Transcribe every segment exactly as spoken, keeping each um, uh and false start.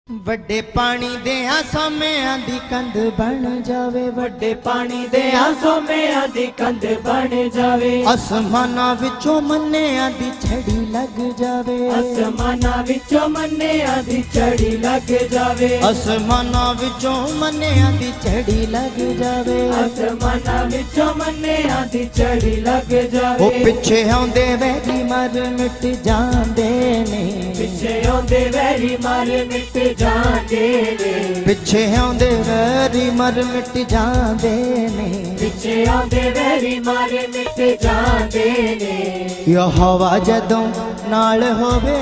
वड्डे पानी दे सोमियां दी कंध बन जावे, वड्डे पानी दे सोमियां दी कंध बन जावे। आसमाना विचों मन्नियां दी छड़ी लग जावे, आसमाना विचों मन्नियां दी छड़ी लग जावे। आसमाना विचों मन्नियां दी छड़ी लग जावे, आसमाना विचों मन्नियां दी छड़ी लग जावे। ओ पिछे आउंदे वैरी मर मिट जांदे ने, पिछे आउंदे वैरी मर मिट जांदे ने, पिछे आउंदे वैरी मर मिट जांदे ने, पिछे आउंदे वैरी मर मिट जांदे ने। या हवा जदों नाल होवे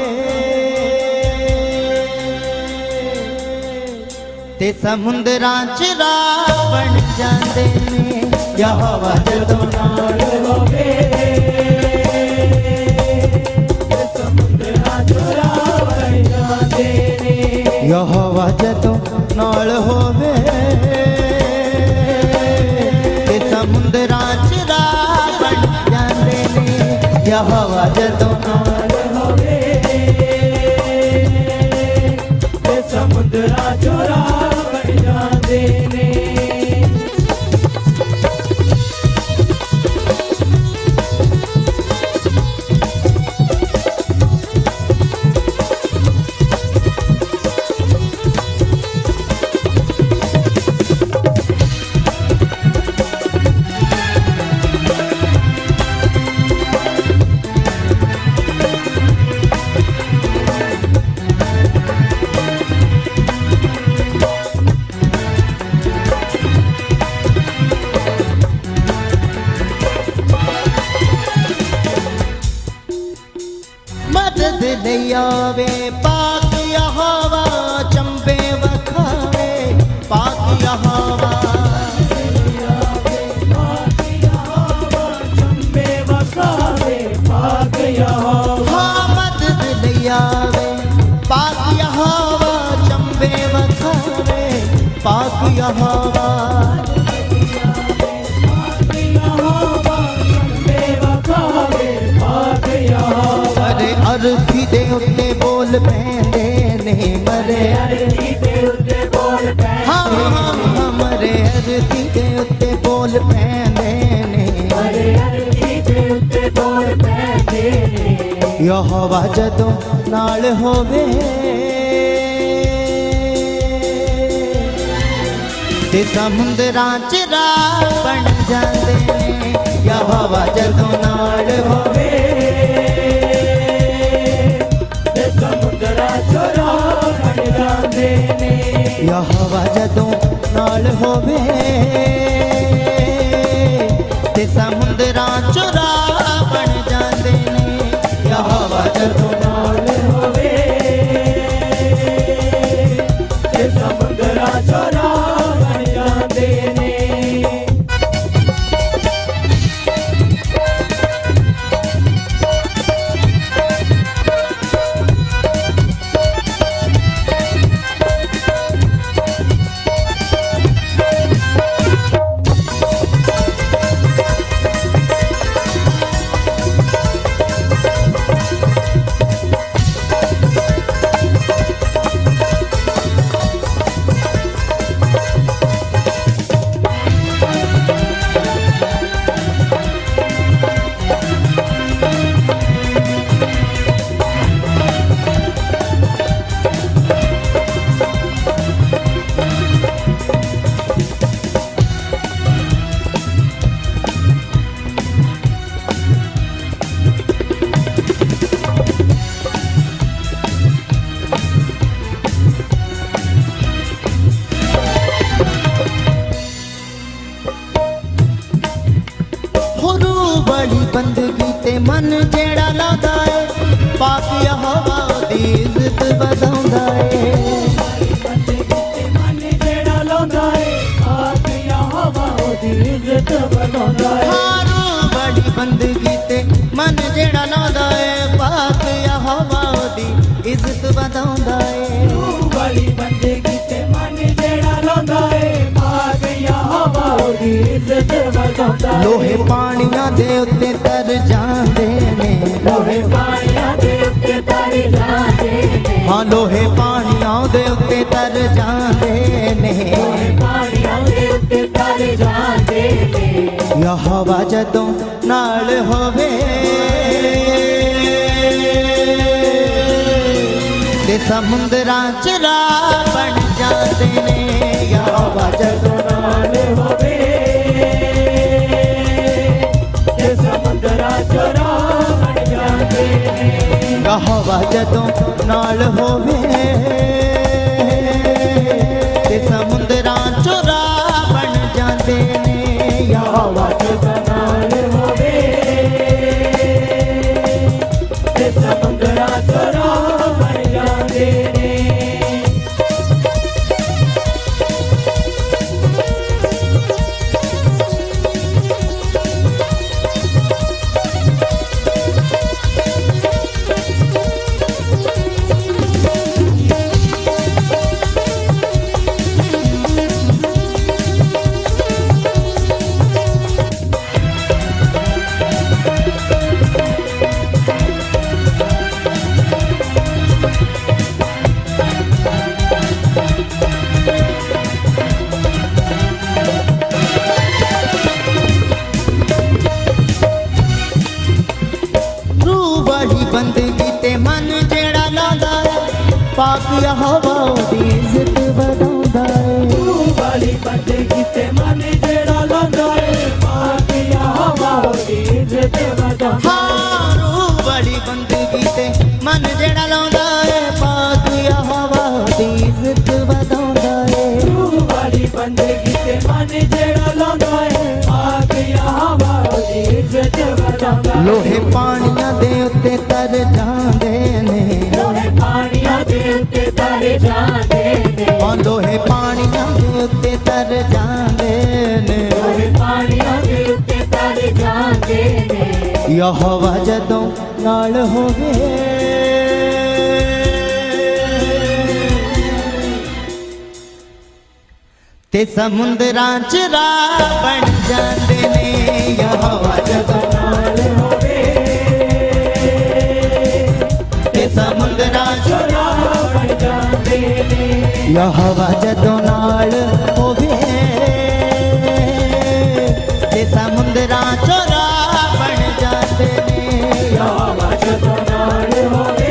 ते समुंदरां च राह बन जांदे ने। या हवा जदों नाल होवे ते समुंदरां च राह बन जांदे ने। या हवा जदों नाल होवे ते समुंदरां च राह बन जांदे ने। या हवा जदों नाल होवे ते समुंदरां च राह बन जांदे ने। मदद ले आवे पाक यहोवा, चंबे वखावे पाक यहोवा, चंबे वखावे पाक यहोवा। मदद ले आवे पाक यहोवा, चंबे वखावे पाक यहोवा। अरथी दे उत्ते बोल पैंदे ने, मरे अरथी दे उत्ते बोल पैंदे। हाँ हाँ मरे अरथी दे उत्ते बोल पैंदे ने, मरे अरथी दे उत्ते बोल पैंदे ने। या हवा जदों नाल होवे ते समुंदरां च राह बन जांदे ने। या हवा जदों नाल होवे या हवा जदों नाल होवे ते समुंदरां च राह बन जांदे ने। या हवा जदों नाल होवे ते समुंदरां च राह बन जांदे ने। बड़ी बंदगी ते मन जेड़ा लादा है, पाक यहोवा दी इज्जत बधांदा है। मन जेड़ा लादा है, पाक यहोवा दी इज्जत बधांदा है। हां बड़ी बंदगी ते मन जेड़ा लादा है, पाक यहोवा दी इज्जत बधांदा है। बड़ी बंदगी ते मन जेड़ा लादा है, पाक यहोवा दी इज्जत बधांदा है। लोहे पानियां दे उत्ते तर जांदे ने, लोहे पानियां दे उत्ते तर जांदे ने। हाँ लोहे पानियां दे यहोवा जदों नाल होवे ते समुंदरां च राह बन जांदे ने। यहोवा जदों नाल होवे ते समुंदरां च राह बन जांदे ने। यहोवा जदों नाल होवे ते समुंदरां च राह बन जांदे ने। यहोवा जदों नाल होवे ते समुंदरां च राह बन जांदे ने। बंदगी ते मन जेड़ा लांदा है पाक यहोवा दी इज्जत वधांदा है। रूह वाली बंदगी ते मन जेड़ा लांदा है पाक यहोवा दी इज्जत वधांदा है। हाँ रूह वाली बंदगी ते मन जेड़ा लांदा है पाक यहोवा दी इज्जत वधांदा है। रूह वाली बंदगी ते मन जेड़ा लांदा है पाक यहोवा दी इज्जत वधांदा है। लोहे पानियां दे उत्ते तर जांदे ने। लोहे पानियां दे उत्ते तर जांदे ने। और लोहे पानियां दे उत्ते तर जांदे ने। लोहे पानियां दे उत्ते तर जांदे ने। यहोवा जदों नाल होवे ते समुंदरां च राह बन जांदे ने। यहोवा जदों नाल होवे ते समुंदरां च राह बन जांदे ने। यहोवा जदों नाल होवे ते समुंदरां च राह बन जांदे ने। यहोवा जदों नाल होवे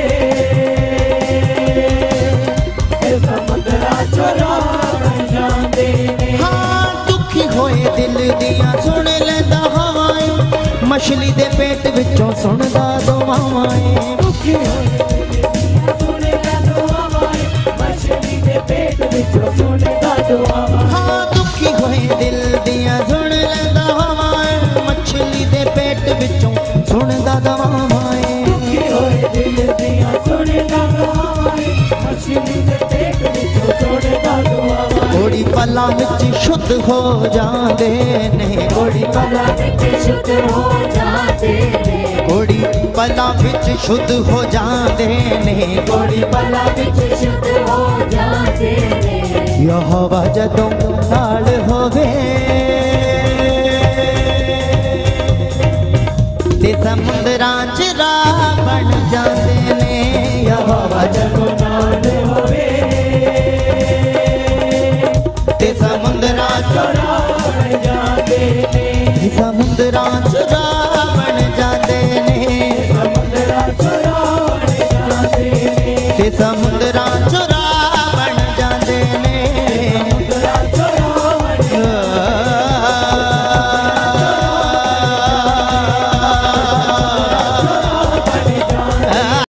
ते समुंदरां च राह बन जांदे ने। हाँ दुखी होए दिल दियां सुन लैंदा हवाएं मछली दे पेट विचों सुनदा दुआवाएं। दुखी होए दिल दियां सुन लैंदा हवाएं मछली दे पेट विचों सुनदा दुआवाएं। हाँ दुखी होए दिल दियां सुन लैंदा हवाएं मछली दे पेट विचों सुनदा दुआवाएं। दुखी होए दिल दियां सुन लैंदा हवाएं मछली दे पेट विचों सुनदा दुआवाएं। कोड़ी पलां विच शुद्ध हो जांदे ने। कोड़ी पलां विच शुद्ध हो जांदे ने। कोड़ी पलां विच शुद्ध हो जांदे ने। कोड़ी पलां विच शुद्ध हो जांदे ने। यहोवा जदों नाल होवे